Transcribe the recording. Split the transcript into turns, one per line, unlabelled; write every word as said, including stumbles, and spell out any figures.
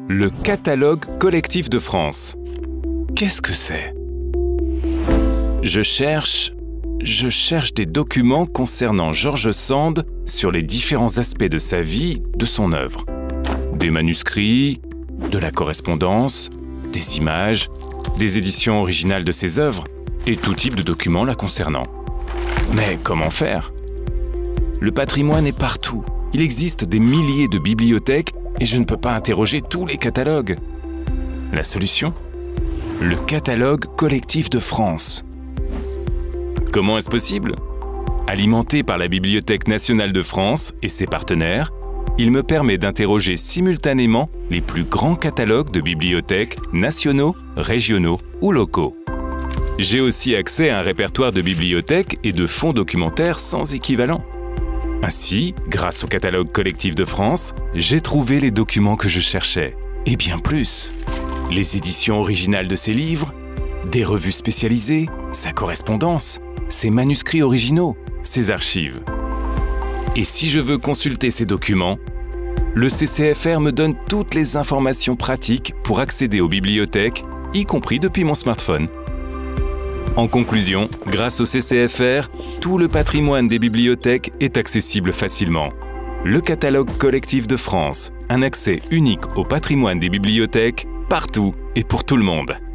Le catalogue collectif de France. Qu'est-ce que c'est? Je cherche... Je cherche des documents concernant George Sand sur les différents aspects de sa vie, de son œuvre. Des manuscrits, de la correspondance, des images, des éditions originales de ses œuvres et tout type de documents la concernant. Mais comment faire? Le patrimoine est partout. Il existe des milliers de bibliothèques et je ne peux pas interroger tous les catalogues. La solution? Le catalogue collectif de France. Comment est-ce possible? Alimenté par la Bibliothèque nationale de France et ses partenaires, il me permet d'interroger simultanément les plus grands catalogues de bibliothèques nationaux, régionaux ou locaux. J'ai aussi accès à un répertoire de bibliothèques et de fonds documentaires sans équivalent. Ainsi, grâce au catalogue collectif de France, j'ai trouvé les documents que je cherchais, et bien plus. Les éditions originales de ses livres, des revues spécialisées, sa correspondance, ses manuscrits originaux, ses archives. Et si je veux consulter ces documents, le C C F R me donne toutes les informations pratiques pour accéder aux bibliothèques, y compris depuis mon smartphone. En conclusion, grâce au C C F R, tout le patrimoine des bibliothèques est accessible facilement. Le catalogue collectif de France, un accès unique au patrimoine des bibliothèques, partout et pour tout le monde.